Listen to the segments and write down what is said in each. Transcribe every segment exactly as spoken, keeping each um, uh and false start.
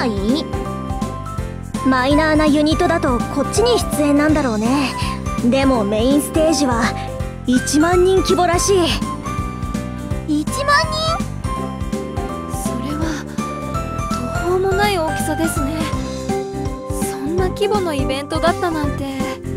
ない？ マイナーなユニットだとこっちに出演なんだろうね。でもメインステージはいちまんにん規模らしい。 いちまんにん？ それは途方もない大きさですね。そんな規模のイベントだったなんて。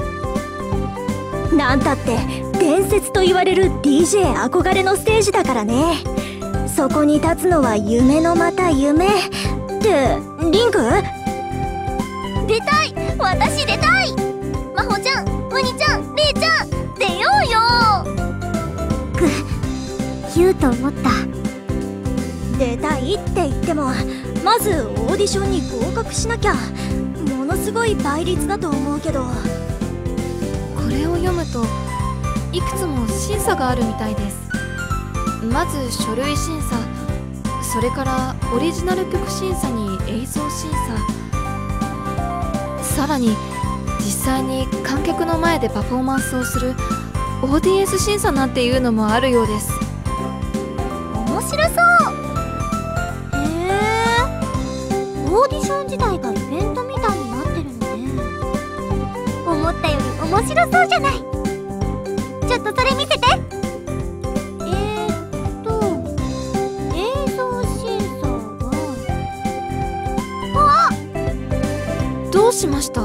なんたって伝説と言われる ディージェー 憧れのステージだからね。そこに立つのは夢のまた夢ってリンク？ 出たい、私出たい。まほちゃん、ウニちゃん、レイちゃん、出ようよ。 く言うと思った。 出たいって言ってもまずオーディションに合格しなきゃ。ものすごい倍率だと思うけど。 これを読むといくつも審査があるみたいです。まず書類審査、それからオリジナル曲審査に映像審査、さらに実際に観客の前でパフォーマンスをする オーディエンス 審査なんていうのもあるようです。 面白そう。 へえ、オーディション自体がイベントみたいになってるのね。 思ったより面白そうじゃない。ちょっとそれ見せて。 えーっと映像審査は。 あ、 どうしました？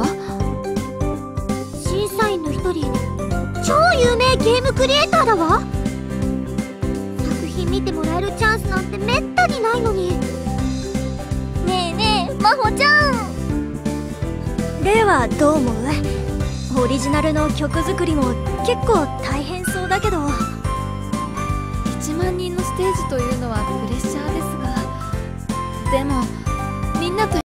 審査員の一人、超有名ゲームクリエイターだわ。作品見てもらえるチャンスなんてめったにないのに。 ねえねえ、まほちゃん。 レイはどう思う？オリジナルの曲作りも結構大変そうだけど。